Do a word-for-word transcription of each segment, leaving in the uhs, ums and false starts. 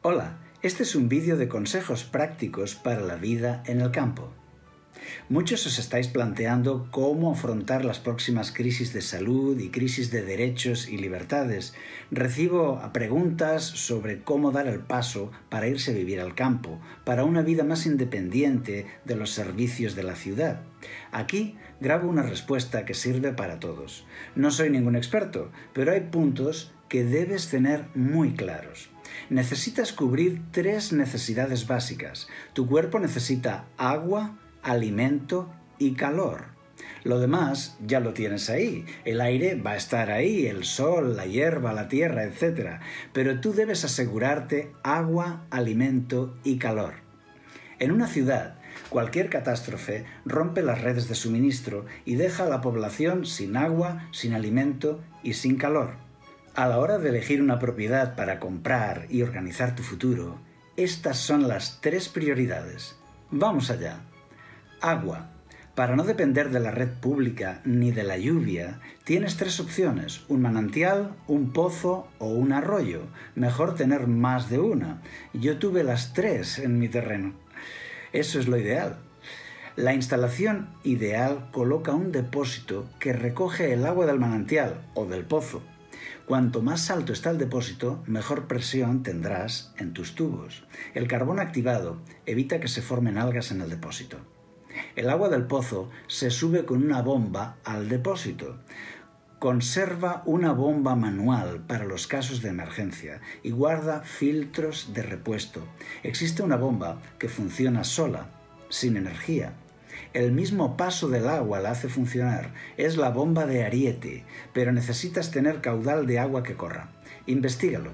Hola, este es un vídeo de consejos prácticos para la vida en el campo. Muchos os estáis planteando cómo afrontar las próximas crisis de salud y crisis de derechos y libertades. Recibo preguntas sobre cómo dar el paso para irse a vivir al campo, para una vida más independiente de los servicios de la ciudad. Aquí grabo una respuesta que sirve para todos. No soy ningún experto, pero hay puntos que debes tener muy claros. Necesitas cubrir tres necesidades básicas. Tu cuerpo necesita agua, alimento y calor. Lo demás ya lo tienes ahí. El aire va a estar ahí, el sol, la hierba, la tierra, etcétera. Pero tú debes asegurarte agua, alimento y calor. En una ciudad, cualquier catástrofe rompe las redes de suministro y deja a la población sin agua, sin alimento y sin calor. A la hora de elegir una propiedad para comprar y organizar tu futuro, estas son las tres prioridades. Vamos allá. Agua. Para no depender de la red pública ni de la lluvia, tienes tres opciones: un manantial, un pozo o un arroyo. Mejor tener más de una. Yo tuve las tres en mi terreno. Eso es lo ideal. La instalación ideal coloca un depósito que recoge el agua del manantial o del pozo. Cuanto más alto está el depósito, mejor presión tendrás en tus tubos. El carbón activado evita que se formen algas en el depósito. El agua del pozo se sube con una bomba al depósito. Conserva una bomba manual para los casos de emergencia y guarda filtros de repuesto. Existe una bomba que funciona sola, sin energía. El mismo paso del agua la hace funcionar. Es la bomba de Ariete, pero necesitas tener caudal de agua que corra. Investígalo.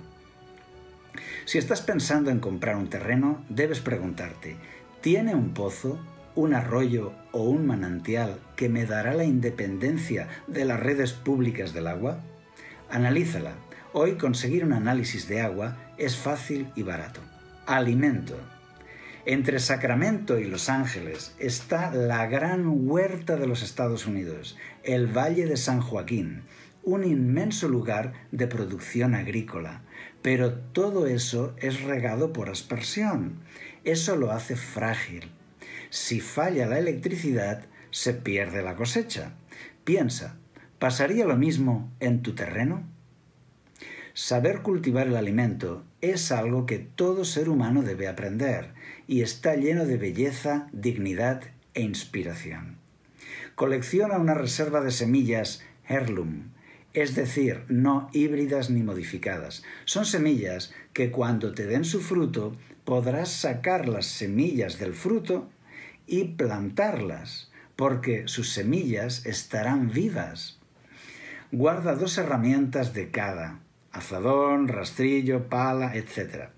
Si estás pensando en comprar un terreno, debes preguntarte: ¿tiene un pozo, un arroyo o un manantial que me dará la independencia de las redes públicas del agua? Analízala. Hoy conseguir un análisis de agua es fácil y barato. Alimento. Entre Sacramento y Los Ángeles está la gran huerta de los Estados Unidos, el Valle de San Joaquín, un inmenso lugar de producción agrícola. Pero todo eso es regado por aspersión. Eso lo hace frágil. Si falla la electricidad, se pierde la cosecha. Piensa, ¿pasaría lo mismo en tu terreno? Saber cultivar el alimento es algo que todo ser humano debe aprender y está lleno de belleza, dignidad e inspiración. Colecciona una reserva de semillas heirloom, es decir, no híbridas ni modificadas. Son semillas que cuando te den su fruto podrás sacar las semillas del fruto y plantarlas, porque sus semillas estarán vivas. Guarda dos herramientas de cada: azadón, rastrillo, pala, etcétera.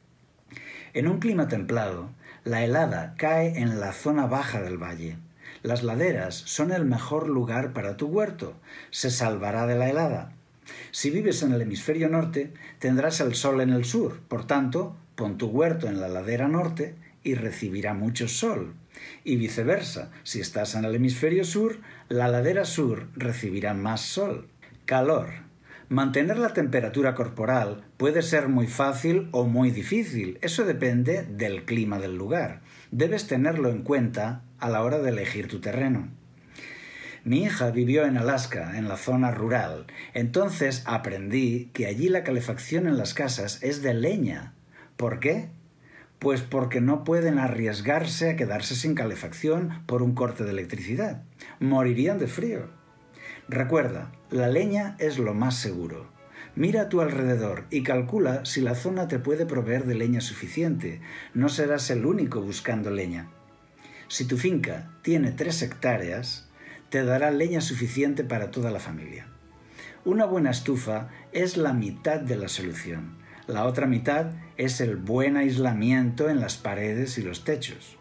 En un clima templado, la helada cae en la zona baja del valle. Las laderas son el mejor lugar para tu huerto. Se salvará de la helada. Si vives en el hemisferio norte, tendrás el sol en el sur. Por tanto, pon tu huerto en la ladera norte y recibirá mucho sol. Y viceversa, si estás en el hemisferio sur, la ladera sur recibirá más sol. Calor. Mantener la temperatura corporal puede ser muy fácil o muy difícil. Eso depende del clima del lugar. Debes tenerlo en cuenta a la hora de elegir tu terreno. Mi hija vivió en Alaska, en la zona rural. Entonces aprendí que allí la calefacción en las casas es de leña. ¿Por qué? Pues porque no pueden arriesgarse a quedarse sin calefacción por un corte de electricidad. Morirían de frío. Recuerda, la leña es lo más seguro. Mira a tu alrededor y calcula si la zona te puede proveer de leña suficiente. No serás el único buscando leña. Si tu finca tiene tres hectáreas, te dará leña suficiente para toda la familia. Una buena estufa es la mitad de la solución. La otra mitad es el buen aislamiento en las paredes y los techos.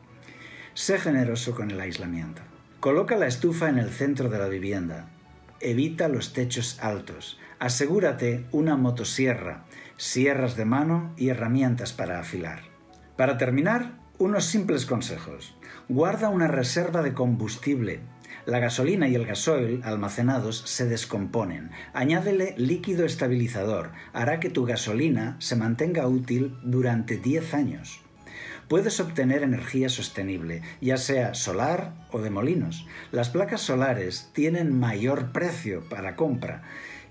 Sé generoso con el aislamiento. Coloca la estufa en el centro de la vivienda. Evita los techos altos. Asegúrate una motosierra, sierras de mano y herramientas para afilar. Para terminar, unos simples consejos. Guarda una reserva de combustible. La gasolina y el gasoil almacenados se descomponen. Añádele líquido estabilizador. Hará que tu gasolina se mantenga útil durante diez años. Puedes obtener energía sostenible, ya sea solar o de molinos. Las placas solares tienen mayor precio para compra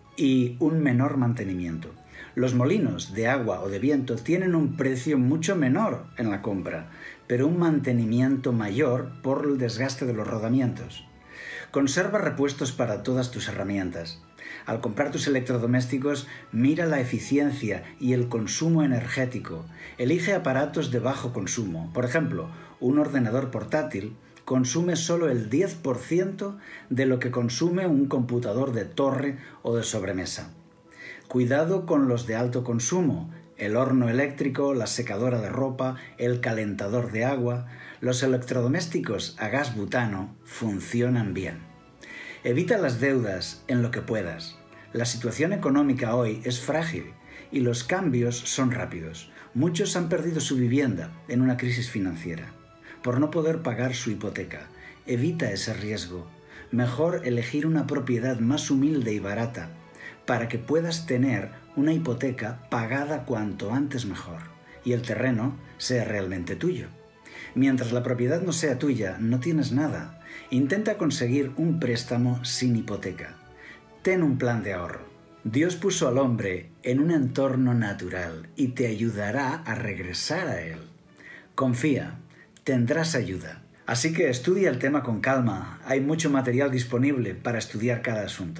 y un menor mantenimiento. Los molinos de agua o de viento tienen un precio mucho menor en la compra, pero un mantenimiento mayor por el desgaste de los rodamientos. Conserva repuestos para todas tus herramientas. Al comprar tus electrodomésticos, mira la eficiencia y el consumo energético. Elige aparatos de bajo consumo. Por ejemplo, un ordenador portátil consume solo el diez por ciento de lo que consume un computador de torre o de sobremesa. Cuidado con los de alto consumo. El horno eléctrico, la secadora de ropa, el calentador de agua. Los electrodomésticos a gas butano funcionan bien. Evita las deudas en lo que puedas. La situación económica hoy es frágil y los cambios son rápidos. Muchos han perdido su vivienda en una crisis financiera por no poder pagar su hipoteca. Evita ese riesgo. Mejor elegir una propiedad más humilde y barata para que puedas tener una hipoteca pagada cuanto antes mejor y el terreno sea realmente tuyo. Mientras la propiedad no sea tuya, no tienes nada. Intenta conseguir un préstamo sin hipoteca. Ten un plan de ahorro. Dios puso al hombre en un entorno natural y te ayudará a regresar a él. Confía, tendrás ayuda. Así que estudia el tema con calma. Hay mucho material disponible para estudiar cada asunto.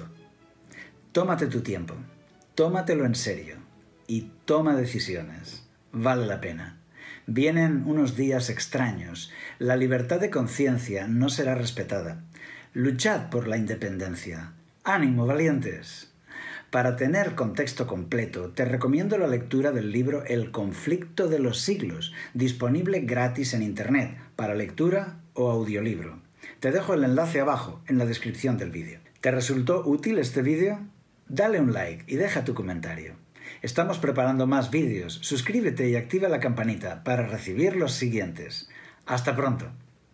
Tómate tu tiempo, tómatelo en serio y toma decisiones. Vale la pena. Vienen unos días extraños. La libertad de conciencia no será respetada. Luchad por la independencia. ¡Ánimo, valientes! Para tener contexto completo, te recomiendo la lectura del libro El conflicto de los siglos, disponible gratis en Internet, para lectura o audiolibro. Te dejo el enlace abajo, en la descripción del vídeo. ¿Te resultó útil este vídeo? Dale un like y deja tu comentario. Estamos preparando más vídeos. Suscríbete y activa la campanita para recibir los siguientes. ¡Hasta pronto!